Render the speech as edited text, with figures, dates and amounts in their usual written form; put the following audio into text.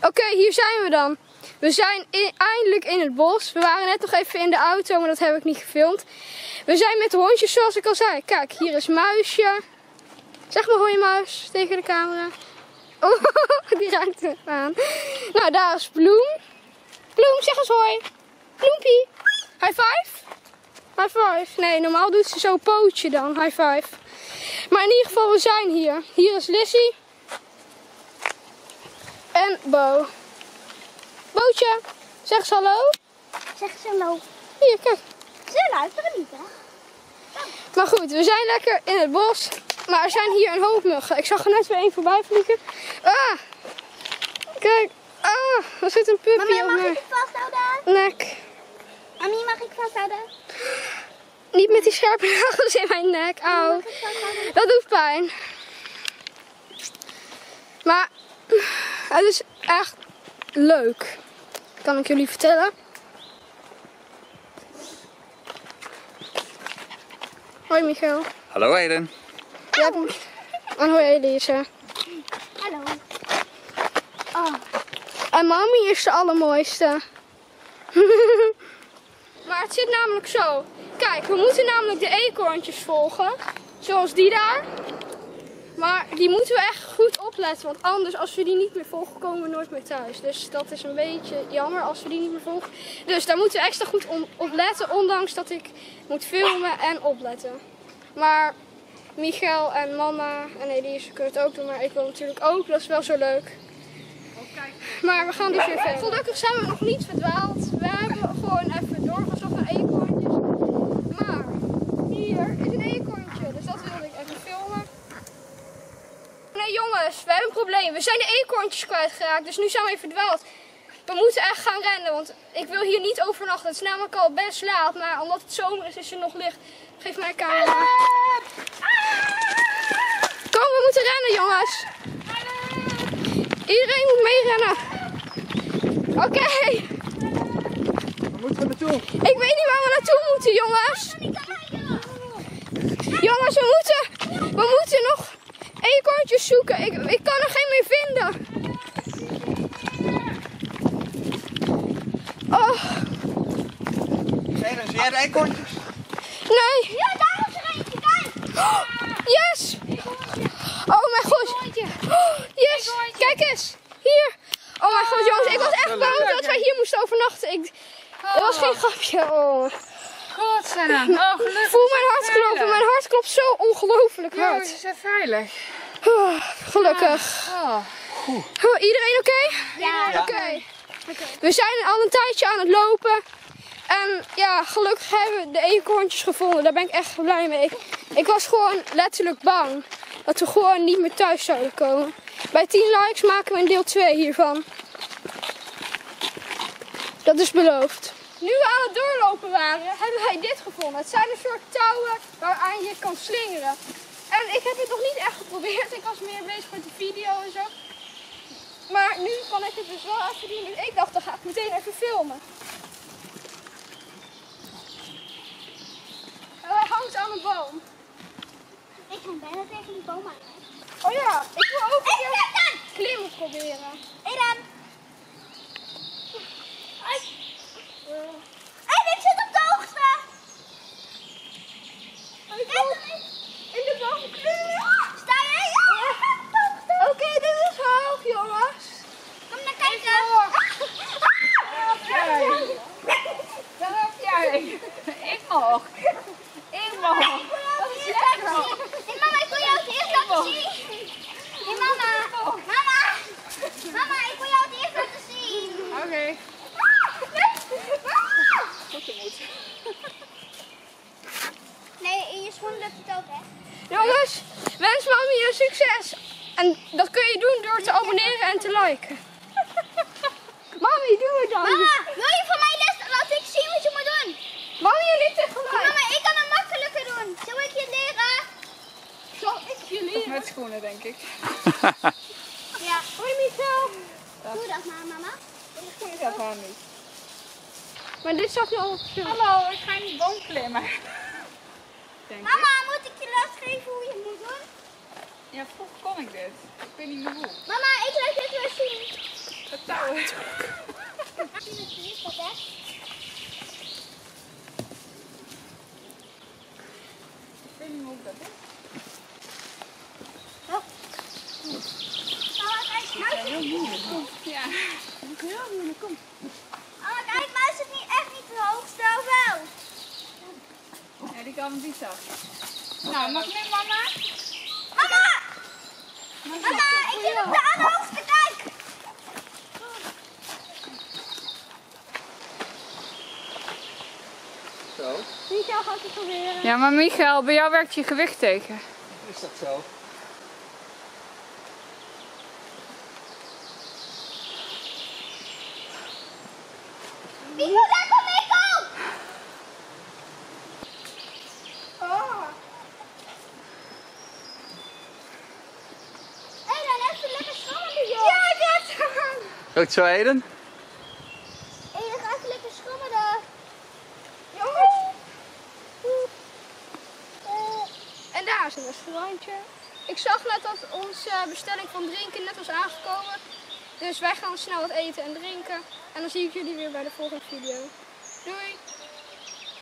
Oké, hier zijn we dan. We zijn eindelijk in het bos. We waren net nog even in de auto, maar dat heb ik niet gefilmd. We zijn met de hondjes zoals ik al zei. Kijk, hier is Muisje. Zeg maar hoi Muis tegen de camera. Oh, die raakt me aan. Nou, daar is Bloem. Bloem, zeg eens hoi. Bloempie. High five? High five. Nee, normaal doet ze zo'n pootje dan. High five. Maar in ieder geval, we zijn hier. Hier is Lissy. En Bo. Bootje, zeg eens hallo. Zeg eens hallo. Hier, kijk. Ze luisteren niet, hè? Maar goed, we zijn lekker in het bos. Maar er zijn hier een hoop muggen. Ik zag er net weer één voorbij vliegen. Ah! Kijk. Ah! Er zit een puppy op Mama, mag mijn ik vasthouden? nek. Mami, mag ik vasthouden? Niet met die scherpe nagels in mijn nek. Auw. Mag ik vasthouden? Dat doet pijn. Maar het is echt leuk. Kan ik jullie vertellen. Hoi Michiel. Hallo Eden. Ja, en hoi Elise. Hallo. Oh. En mami is de allermooiste. Maar het zit namelijk zo. Kijk, we moeten namelijk de eekhoorntjes volgen. Zoals die daar. Maar die moeten we echt goed opletten. Want anders, als we die niet meer volgen, komen we nooit meer thuis. Dus dat is een beetje jammer als we die niet meer volgen. Dus daar moeten we extra goed op letten. Ondanks dat ik moet filmen en opletten. Maar Michael en mama en Elise kunnen het ook doen. Maar ik wil natuurlijk ook. Dat is wel zo leuk. Maar we gaan dus weer verder. Gelukkig zijn we nog niet verdwaald. We hebben gewoon even doorgezocht naar eekhoorntjes. Maar hier is een eekhoorntje. Dus dat wilde ik even filmen. Nee jongens, we hebben een probleem. We zijn de eekhoorntjes kwijtgeraakt. Dus nu zijn we even verdwaald. We moeten echt gaan rennen. Want ik wil hier niet overnachten. Het is namelijk al best laat. Maar omdat het zomer is, is er nog licht. Geef mij een camera. Kom, we moeten rennen jongens. Iedereen moet meerennen. Oké. Waar moeten we naartoe? Ik weet niet waar we naartoe moeten, jongens. Jongens, we moeten nog eekhoorntjes zoeken. Ik kan er geen meer vinden. Oh. Eden, zie jij de eekhoorntjes? Nee. Ja, daar is er eentje, kijk! Oh, yes. Oh mijn god. Oh, yes. Kijk eens. Hier. Oh mijn god, jongens. Ik was echt bang dat wij hier moesten overnachten. Dat was geen grapje. Oh. Godzijdank. Oh, gelukkig. Voel mijn hart kloppen. Mijn hart klopt zo ongelooflijk Ja, hard. ze zijn veilig. Oh, gelukkig. Oh. Oh, iedereen oké? Ja. Oké. We zijn al een tijdje aan het lopen. En ja, gelukkig hebben we de eekhoorntjes gevonden. Daar ben ik echt blij mee. Ik was gewoon letterlijk bang dat we gewoon niet meer thuis zouden komen. Bij 10 likes maken we een deel 2 hiervan. Dat is beloofd. Nu we aan het doorlopen waren, hebben wij dit gevonden. Het zijn een soort touwen waaraan je kan slingeren. En ik heb het nog niet echt geprobeerd. Ik was meer bezig met de video en zo. Maar nu kan ik het dus wel even doen. Dus ik dacht, dan ga ik meteen even filmen. En hij hangt aan een boom. Ik kan bijna tegen die boom aan. Oh ja, ik wil ook een keer klimmen proberen. Eden! Eden, ik zit op de hoogste! In de boom klimmen. Sta je? Ja, op de hoogte! Oké, dit is hoog, jongens. Kom naar kijken! Daar heb jij. Ik mag. Ik mag. Dat is lekker! Hey mama, ik wil jou het eerst laten zien! Hey mama! Mama! Mama, ik wil jou het eerst laten zien! Oké. Nee, in je schoen lukt het ook, hè? Jongens, wens mami een succes. En dat kun je doen door te abonneren en te liken. Mami, doe het dan. Mama, wil je van mij les? Laat ik zien wat je moet doen. Mami en ik tegelijk. Mama, ik kan het makkelijker doen. Zal ik je leren? Zal ik je leren? Met schoenen, denk ik. Ja. Hoi Michel. Doe dat maar, mama. Ik dat haar niet. Maar dit zag je al op film. Hallo, ik ga in die boom klimmen. Denk ik. Mama, moet ik je les geven hoe je het moet doen? Ja, vroeger kon ik dit. Ik weet niet meer hoe. Mama, ik laat dit weer zien. Vertel. touwen. Ik weet niet hoe dat is. Ja. Heel moeilijk, kom. Mama, kijk, maar is het niet echt niet te hoog? Stel wel. Ja, die kan niet zacht. Nou, mag nu mama? Mama! Mama, ik zit op de allerhoogste, kijk! Zo, Michael gaat het proberen. Ja, maar Michael, bij jou werkt je gewicht tegen. is dat zo? Nico, daar komt Nico! Oh. Hé, dan heeft ze lekker schommelen, joh. Ja, ik heb het gedaan. Goed zo, Eden. Hé, dan ga even lekker schommelen. Jongens. En daar is een restaurantje. Ik zag net dat onze bestelling van drinken net was aangekomen. Dus wij gaan snel wat eten en drinken. En dan zie ik jullie weer bij de volgende video. Doei!